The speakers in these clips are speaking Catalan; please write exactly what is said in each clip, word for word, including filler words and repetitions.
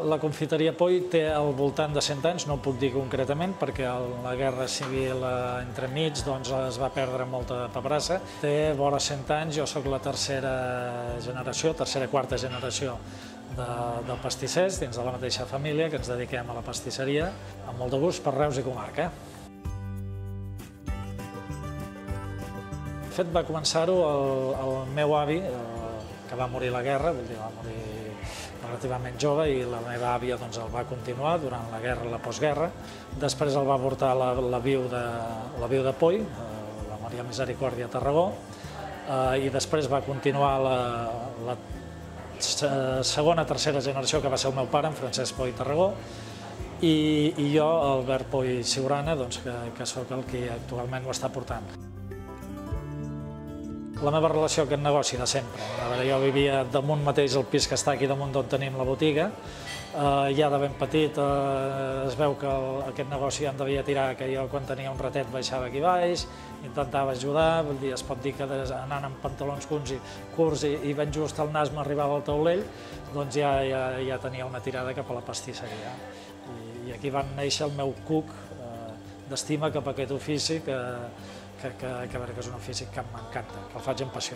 La confiteria Poi té al voltant de cent anys, no ho puc dir concretament, perquè la guerra civil entremig doncs, es va perdre molta paperassa. Té vora cent anys, jo sóc la tercera generació, tercera quarta generació de, de pastissers dins de la mateixa família, que ens dediquem a la pastisseria, amb molt de gust per Reus i comarca. De fet, va començar-ho el, el meu avi, que va morir a la guerra, vull dir, va morir relativament jove, i la meva àvia doncs, el va continuar durant la guerra i la postguerra. Després el va portar la, la, viu de, la viu de Poi, la Maria Misericòrdia Tarragó, eh, i després va continuar la, la segona, tercera generació, que va ser el meu pare, en Francesc Poi Tarragó, i, i jo, Albert Poi Siurana, doncs, que, que sóc el que actualment ho està portant. La meva relació amb aquest negoci de sempre. Jo vivia damunt mateix el pis que està aquí damunt d'on tenim la botiga. Ja de ben petit es veu que aquest negoci em devia tirar, que jo quan tenia un ratet baixava aquí baix, intentava ajudar, vull dir, es pot dir que anant amb pantalons curts i ben just al nas m'arribava al taulell, doncs ja, ja, ja tenia una tirada cap a la pastisseria. I, i aquí va néixer el meu cuc d'estima cap a aquest ofici, que Que, que, que, que és un ofici que m'encanta, que el faig amb passió.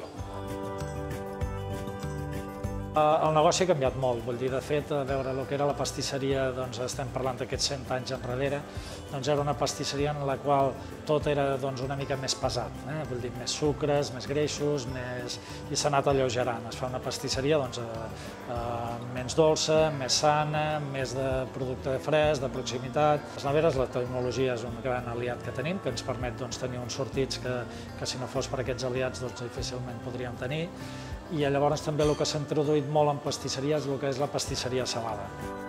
El negoci ha canviat molt, vull dir, de fet, a veure, el que era la pastisseria, doncs estem parlant d'aquests cent anys enrere, doncs era una pastisseria en la qual tot era doncs, una mica més pesat, eh? Vull dir, més sucres, més greixos, més... i s'ha anat alleugerant. Es fa una pastisseria doncs, eh, eh, menys dolça, més sana, més de producte fresc, de proximitat. Les neveres, la tecnologia és un gran aliat que tenim, que ens permet doncs, tenir uns sortits que, que si no fos per aquests aliats doncs, difícilment podríem tenir. I llavors també el que s'ha introduït molt en pastisseria és el que és la pastisseria salada.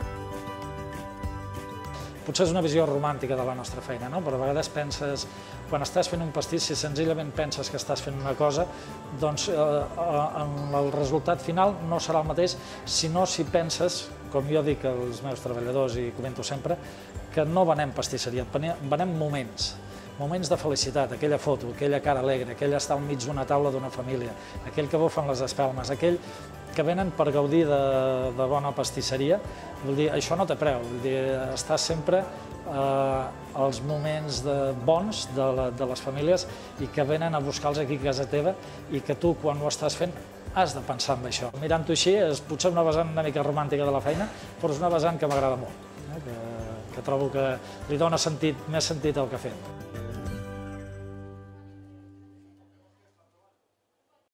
Potser és una visió romàntica de la nostra feina, no? Però a vegades penses, quan estàs fent un pastís, si senzillament penses que estàs fent una cosa, doncs eh, el resultat final no serà el mateix, sinó si penses, com jo dic als meus treballadors i comento sempre, que no venem pastisseria, venem moments. Moments de felicitat, aquella foto, aquella cara alegre, aquell estar al mig d'una taula d'una família, aquell que bufen les espelmes, aquell que venen per gaudir de, de bona pastisseria. Vull dir, això no té preu, vull dir, estar sempre eh, als moments de, bons de, la, de les famílies i que venen a buscar-los aquí a casa teva i que tu, quan ho estàs fent, has de pensar en això. Mirant-ho així, és potser una vessant una mica romàntica de la feina, però és una vessant que m'agrada molt, eh? que, que trobo que li dona sentit, més sentit al que fem.